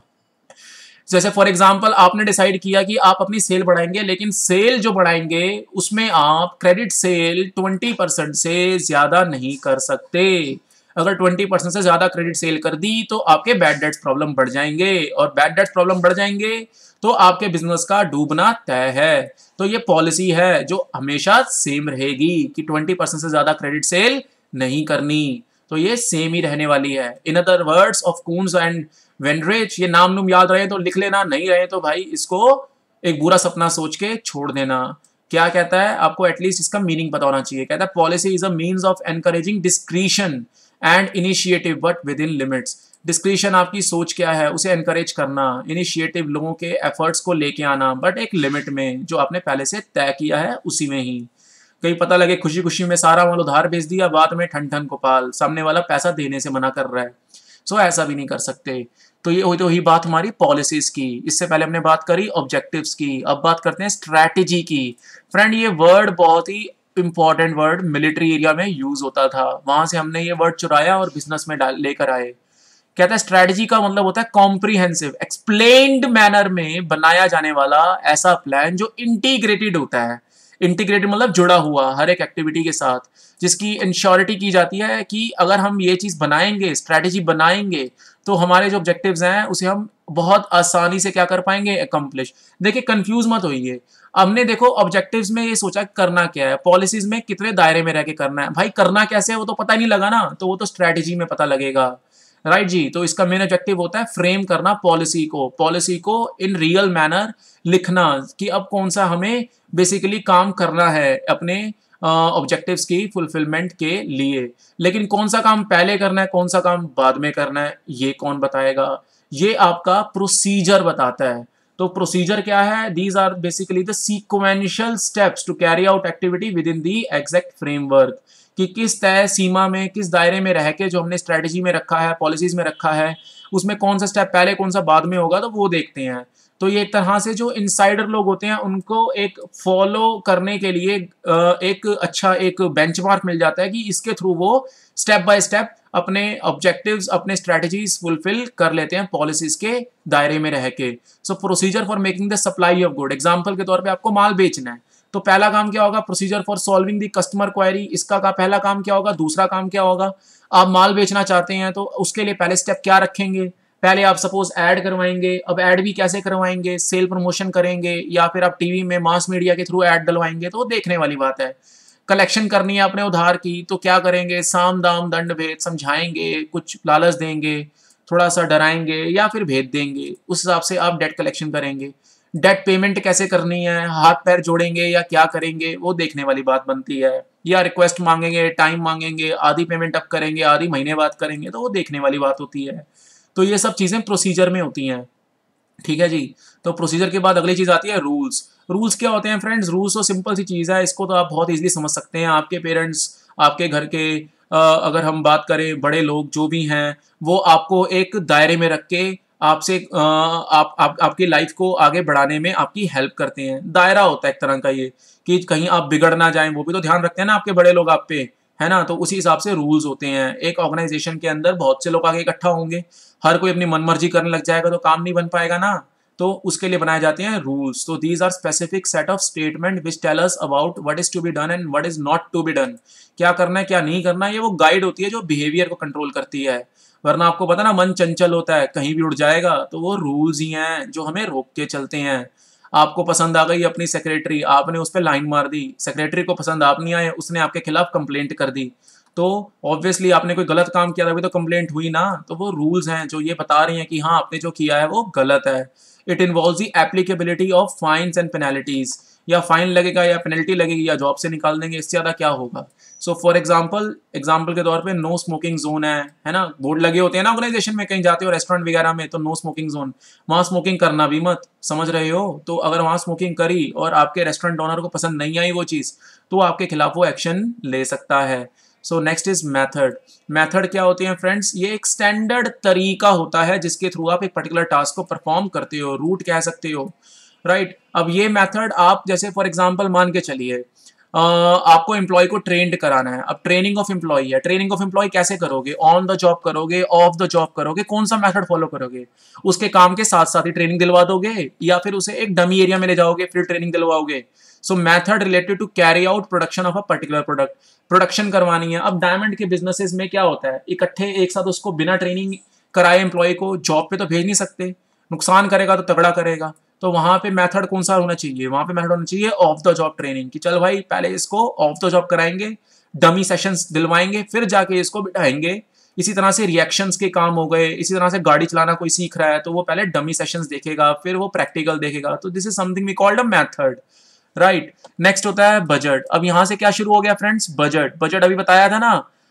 Speaker 1: जैसे फॉर एग्जांपल आपने डिसाइड किया कि आप अपनी सेल बढ़ाएंगे, लेकिन सेल जो बढ़ाएंगे उसमें आप क्रेडिट सेल ट्वेंटी परसेंट से ज्यादा नहीं कर सकते। अगर ट्वेंटी परसेंट से ज्यादा क्रेडिट सेल कर दी तो आपके बैड डेट्स प्रॉब्लम बढ़ जाएंगे, और बैड डेट्स प्रॉब्लम बढ़ जाएंगे तो आपके बिजनेस का डूबना तय है। तो ये पॉलिसी है जो हमेशा सेम रहेगी कि ट्वेंटी परसेंट से ज्यादा क्रेडिट सेल नहीं करनी, तो ये सेम ही रहने वाली है। In other words of Koontz and Weihrich, ये नाम नूम याद रहे तो लिख लेना, नहीं रहे तो भाई इसको एक बुरा सपना सोच के छोड़ देना। क्या कहता है, आपको एटलीस्ट इसका मीनिंग पता होना चाहिए। कहता है policy is a means of encouraging discretion and initiative but within limits. Discretion आपकी सोच क्या है, उसे एनकरेज करना, इनिशिएटिव लोगों के एफर्ट्स को लेके आना, बट एक लिमिट में, जो आपने पहले से तय किया है उसी में ही। कहीं पता लगे खुशी खुशी में सारा माल उधार भेज दिया, बाद में ठन ठन गोपाल, सामने वाला पैसा देने से मना कर रहा है। सो ऐसा भी नहीं कर सकते। तो ये हुई तो ही बात हमारी पॉलिसीज की। इससे पहले हमने बात करी ऑब्जेक्टिव्स की, अब बात करते हैं स्ट्रैटेजी की। फ्रेंड ये वर्ड बहुत ही इंपॉर्टेंट वर्ड मिलिट्री एरिया में यूज होता था, वहां से हमने ये वर्ड चुराया और बिजनेस में डाल लेकर आए। कहता है स्ट्रैटेजी का मतलब होता है कॉम्प्रिहेंसिव, एक्सप्लेन्ड मैनर में बनाया जाने वाला ऐसा प्लान जो इंटीग्रेटेड होता है। इंटीग्रेटेड मतलब जुड़ा हुआ हर एक एक्टिविटी के साथ, जिसकी इंश्योरिटी की जाती है कि अगर हम ये चीज बनाएंगे, स्ट्रैटेजी बनाएंगे, तो हमारे जो ऑब्जेक्टिव्स हैं उसे हम बहुत आसानी से क्या कर पाएंगे, अकम्प्लिश। देखिए कंफ्यूज मत होइए, हमने देखो ऑब्जेक्टिव्स में ये सोचा करना क्या है, पॉलिसीज में कितने दायरे में रह के करना है। भाई करना कैसे है वो तो पता नहीं लगा ना, तो वो तो स्ट्रैटेजी में पता लगेगा, राइट जी। तो इसका मेन ऑब्जेक्टिव होता है फ्रेम करना पॉलिसी को, पॉलिसी को इन रियल मैनर लिखना कि अब कौन सा हमें बेसिकली काम करना है अपने ऑब्जेक्टिव्स की फुलफिलमेंट के लिए। लेकिन कौन सा काम पहले करना है, कौन सा काम बाद में करना है, ये कौन बताएगा? ये आपका प्रोसीजर बताता है। तो प्रोसीजर क्या है? These are basically the sequential steps to carry out activity within the exact framework, कि किस तय सीमा में, किस दायरे में रह के जो हमने स्ट्रेटेजी में रखा है, पॉलिसीज में रखा है, उसमें कौन सा स्टेप पहले कौन सा बाद में होगा, तो वो देखते हैं। तो ये एक तरह से जो इनसाइडर लोग होते हैं उनको एक फॉलो करने के लिए एक अच्छा एक बेंचमार्क मिल जाता है कि इसके थ्रू वो स्टेप बाय स्टेप अपने ऑब्जेक्टिव्स, अपने स्ट्रेटजीज फुलफिल कर लेते हैं पॉलिसीज के दायरे में रह के। So procedure for making the supply of good, example के तौर पे आपको माल बेचना है, तो पहला काम क्या होगा? Procedure for solving the customer query. इसका का पहला काम क्या होगा? दूसरा काम क्या होगा? आप माल बेचना चाहते हैं तो उसके लिए पहले स्टेप क्या रखेंगे? पहले आप सपोज ऐड करवाएंगे। अब ऐड भी कैसे करवाएंगे? सेल प्रमोशन करेंगे या फिर आप टीवी में मास मीडिया के थ्रू ऐड डलवाएंगे, तो देखने वाली बात है। कलेक्शन करनी है अपने उधार की, तो क्या करेंगे? साम दाम दंड भेद समझाएंगे, कुछ लालच देंगे, थोड़ा सा डराएंगे या फिर भेद देंगे, उस हिसाब से आप डेट कलेक्शन करेंगे। डेट पेमेंट कैसे करनी है? हाथ पैर जोड़ेंगे या क्या करेंगे, वो देखने वाली बात बनती है। या रिक्वेस्ट मांगेंगे, टाइम मांगेंगे, आधी पेमेंट अब करेंगे, आधी महीने बाद करेंगे, तो वो देखने वाली बात होती है। तो ये सब चीज़ें प्रोसीजर में होती हैं, ठीक है जी। तो प्रोसीजर के बाद अगली चीज़ आती है रूल्स। रूल्स क्या होते हैं फ्रेंड्स? रूल्स तो सिंपल सी चीज़ है, इसको तो आप बहुत इजीली समझ सकते हैं। आपके पेरेंट्स, आपके घर के अ, अगर हम बात करें बड़े लोग जो भी हैं, वो आपको एक दायरे में रख के आपसे अ, आप, आप आपकी लाइफ को आगे बढ़ाने में आपकी हेल्प करते हैं। दायरा होता है एक तरह का ये, कि कहीं आप बिगड़ ना जाएं, वो भी तो ध्यान रखते हैं ना आपके बड़े लोग आप पे, है ना। तो उसी हिसाब से रूल्स होते हैं। एक ऑर्गेनाइजेशन के अंदर बहुत से लोग आगे इकट्ठा होंगे, हर कोई अपनी मनमर्जी करने लग जाएगा तो काम नहीं बन पाएगा ना। तो उसके लिए बनाए जाते हैं रूल्स। तो these are specific set of statement which tell us about what is to be done and what is not to be done. क्या करना है, क्या नहीं करना है, ये वो गाइड होती है जो बिहेवियर को कंट्रोल करती है। वरना आपको पता ना, मन चंचल होता है, कहीं भी उड़ जाएगा। तो वो रूल्स ही हैं जो हमें रोक के चलते हैं। आपको पसंद आ गई अपनी सेक्रेटरी, आपने उस पर लाइन मार दी, सेक्रेटरी को पसंद आप नहीं आए, उसने आपके खिलाफ कंप्लेंट कर दी, तो ऑब्वियसली आपने कोई गलत काम किया, तभी तो कंप्लेंट हुई ना। तो वो रूल्स हैं जो ये बता रही हैं कि हाँ, आपने जो किया है वो गलत है। It involves the applicability of fines and penalties, या फाइन लगेगा या पेनल्टी लगेगी या जॉब से निकाल देंगे, इससे ज़्यादा क्या होगा। सो फॉर एग्जाम्पल एग्जाम्पल के तौर पे नो स्मोकिंग जोन है है ना। बोर्ड लगे होते हैं ना ऑर्गेनाइजेशन में, कहीं जाते हो रेस्टोरेंट वगैरह में, तो नो स्मोकिंग जोन, वहाँ स्मोकिंग करना भी मत, समझ रहे हो। तो अगर वहाँ स्मोकिंग करी और आपके रेस्टोरेंट ओनर को पसंद नहीं आई वो चीज़, तो आपके खिलाफ वो एक्शन ले सकता है। So next is method. Method क्या होती है फ्रेंड्स? ये एक स्टैंडर्ड तरीका होता है जिसके थ्रू आप एक पर्टिकुलर टास्क को परफॉर्म करते हो, रूट कह सकते हो, राइट right? अब ये मेथड आप जैसे फॉर एग्जांपल मान के चलिए आपको एम्प्लॉय को ट्रेंड कराना है। अब ट्रेनिंग ऑफ एम्प्लॉय है, ट्रेनिंग ऑफ एम्प्लॉय कैसे करोगे? ऑन द जॉब करोगे, ऑफ द जॉब करोगे, कौन सा मेथड फॉलो करोगे? उसके काम के साथ साथ ही ट्रेनिंग दिलवा दोगे या फिर उसे एक डमी एरिया में ले जाओगे फिर ट्रेनिंग दिलवाओगे? So method related to carry out production of a particular product, production करवानी है। अब डायमंड के बिजनेसेस में क्या होता है, इकट्ठे एक साथ उसको बिना ट्रेनिंग कराए एम्प्लॉय को जॉब पे तो भेज नहीं सकते, नुकसान करेगा तो तगड़ा करेगा। तो वहां पे मेथड कौन सा होना चाहिए? वहां पे मेथड होना चाहिए ऑफ द जॉब ट्रेनिंग, कि चल भाई पहले इसको ऑफ द जॉब कराएंगे, डमी सेशंस दिलवाएंगे, फिर जाके इसको बिठाएंगे। इसी तरह से रिएक्शंस के काम हो गए, इसी तरह से गाड़ी चलाना कोई सीख रहा है तो वो पहले डमी सेशंस देखेगा, फिर वो प्रैक्टिकल देखेगा। तो this is something we called a method, right. Next होता है बजट। अब यहां से क्या शुरू हो गया फ्रेंड्स? बजट। बजट अभी बताया था ना,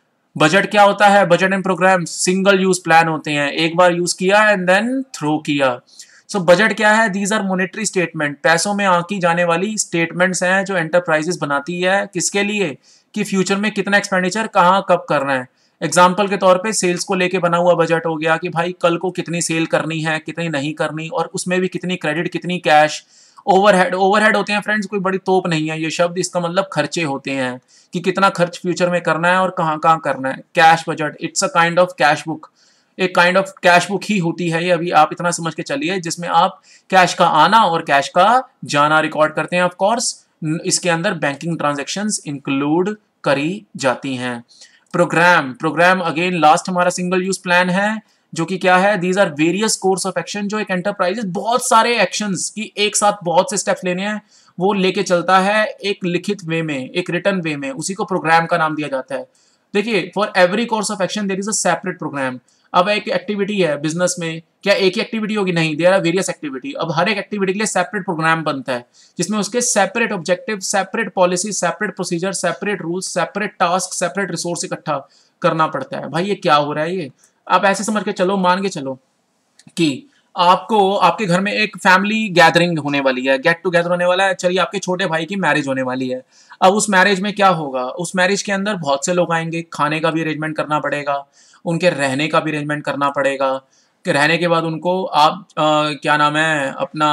Speaker 1: बजट क्या होता है? Budget and program single use plan होते हैं, एक बार यूज किया एंड देन थ्रो किया। सो so, बजट क्या है? दीज आर मॉनेटरी स्टेटमेंट, पैसों में आंकी जाने वाली स्टेटमेंट्स हैं जो एंटरप्राइजेस बनाती है। किसके लिए? कि फ्यूचर में कितना एक्सपेंडिचर कहाँ कब करना है। एग्जाम्पल के तौर पे सेल्स को लेके बना हुआ बजट हो गया कि भाई कल को कितनी सेल करनी है, कितनी नहीं करनी, और उसमें भी कितनी क्रेडिट कितनी कैश। ओवरहेड, ओवरहेड होते हैं फ्रेंड्स, कोई बड़ी तोप नहीं है ये शब्द, इसका मतलब खर्चे होते हैं कि कितना खर्च फ्यूचर में करना है और कहाँ कहाँ करना है। Cash budget, it's a kind of cash book, एक काइंड ऑफ कैश बुक ही होती है ये, अभी आप इतना समझ के चलिए, जिसमें आप कैश का आना और कैश का जाना रिकॉर्ड करते हैं। ऑफ कोर्स इसके अंदर बैंकिंग ट्रांजैक्शंस इंक्लूड करी जाती हैं। प्रोग्राम, प्रोग्राम अगेन लास्ट हमारा सिंगल यूज प्लान है, जो कि क्या है? These are various course of action, जो एक एंटरप्राइजेस बहुत सारे एक्शंस की एक साथ बहुत से स्टेप्स लेने हैं वो लेके चलता है एक लिखित वे में, एक रिटर्न वे में, उसी को प्रोग्राम का नाम दिया जाता है। देखिए, for every course of action there is a separate program. अब एक एक्टिविटी है बिजनेस में, क्या एक ही एक्टिविटी होगी? नहीं, देयर आर वेरियस एक्टिविटी। अब हर एक एक्टिविटी के लिए सेपरेट प्रोग्राम बनता है जिसमें उसके separate objective, separate policy, separate procedure, separate rules, separate task, separate resource इकट्ठा करना पड़ता है। भाई ये क्या हो रहा है? ये आप ऐसे समझ के चलो, मान के चलो कि आपको आपके घर में एक फैमिली गैदरिंग होने वाली है, गेट टुगेदर होने वाला है। चलिए आपके छोटे भाई की मैरिज होने वाली है। अब उस मैरिज में क्या होगा? उस मैरिज के अंदर बहुत से लोग आएंगे, खाने का भी अरेंजमेंट करना पड़ेगा, उनके रहने का भी अरेंजमेंट करना पड़ेगा, कि रहने के बाद उनको आप आ, क्या नाम है अपना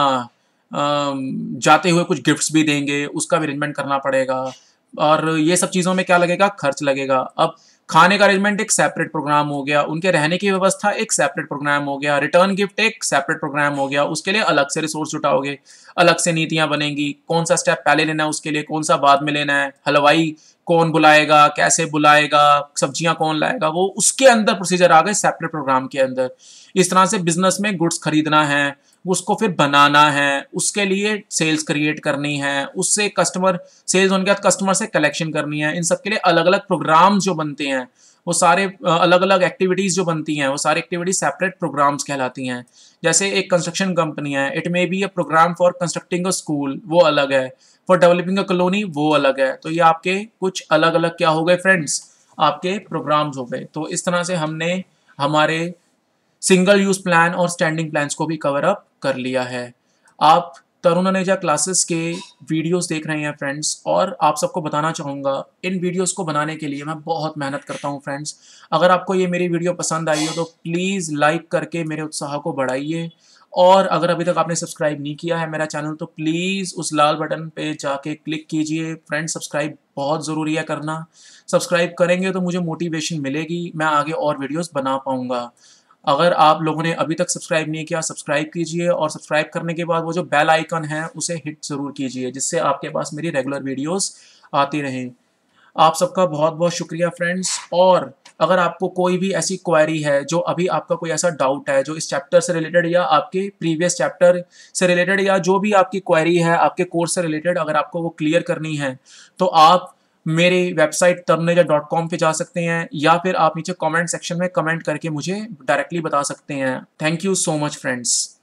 Speaker 1: आ, जाते हुए कुछ गिफ्ट्स भी देंगे, उसका भी अरेंजमेंट करना पड़ेगा। और ये सब चीज़ों में क्या लगेगा? खर्च लगेगा। अब खाने का अरेंजमेंट एक सेपरेट प्रोग्राम हो गया, उनके रहने की व्यवस्था एक सेपरेट प्रोग्राम हो गया, रिटर्न गिफ्ट एक सेपरेट प्रोग्राम हो गया, उसके लिए अलग से रिसोर्स जुटाओगे, अलग से नीतियां बनेंगी, कौन सा स्टेप पहले लेना है उसके लिए, कौन सा बाद में लेना है, हलवाई कौन बुलाएगा, कैसे बुलाएगा, सब्जियां कौन लाएगा, वो उसके अंदर प्रोसीजर आ गए सेपरेट प्रोग्राम के अंदर। इस तरह से बिजनेस में गुड्स खरीदना है, उसको फिर बनाना है, उसके लिए सेल्स क्रिएट करनी है, उससे कस्टमर सेल्स होने के बाद कस्टमर से कलेक्शन करनी है, इन सब के लिए अलग अलग प्रोग्राम जो बनते हैं, वो सारे अलग अलग एक्टिविटीज़ जो बनती हैं, वो सारी एक्टिविटीज सेपरेट प्रोग्राम्स कहलाती हैं। जैसे एक कंस्ट्रक्शन कंपनी है, it may be a program for constructing a school, वो अलग है, फॉर डेवलपिंग अ कॉलोनी वो अलग है। तो ये आपके कुछ अलग अलग क्या हो गए फ्रेंड्स, आपके प्रोग्राम्स हो गए। तो इस तरह से हमने हमारे सिंगल यूज प्लान और स्टैंडिंग प्लान्स को भी कवर अप कर लिया है। आप तरुण अनेजा क्लासेस के वीडियोस देख रहे हैं फ्रेंड्स, और आप सबको बताना चाहूँगा इन वीडियोस को बनाने के लिए मैं बहुत मेहनत करता हूँ फ्रेंड्स। अगर आपको ये मेरी वीडियो पसंद आई हो तो प्लीज़ लाइक करके मेरे उत्साह को बढ़ाइए, और अगर अभी तक आपने सब्सक्राइब नहीं किया है मेरा चैनल तो प्लीज़ उस लाल बटन पे जाके क्लिक कीजिए। फ्रेंड्स सब्सक्राइब बहुत ज़रूरी है करना, सब्सक्राइब करेंगे तो मुझे मोटिवेशन मिलेगी, मैं आगे और वीडियोज़ बना पाऊँगा। अगर आप लोगों ने अभी तक सब्सक्राइब नहीं किया, सब्सक्राइब कीजिए, और सब्सक्राइब करने के बाद वो जो बेल आइकन है उसे हिट ज़रूर कीजिए, जिससे आपके पास मेरी रेगुलर वीडियोस आती रहें। आप सबका बहुत बहुत शुक्रिया फ्रेंड्स। और अगर आपको कोई भी ऐसी क्वेरी है, जो अभी आपका कोई ऐसा डाउट है जो इस चैप्टर से रिलेटेड या आपके प्रीवियस चैप्टर से रिलेटेड, या जो भी आपकी क्वेरी है आपके कोर्स से रिलेटेड, अगर आपको वो क्लियर करनी है तो आप मेरी वेबसाइट तरुणेजा डॉट कॉम पे जा सकते हैं, या फिर आप नीचे कमेंट सेक्शन में कमेंट करके मुझे डायरेक्टली बता सकते हैं। Thank you so much friends.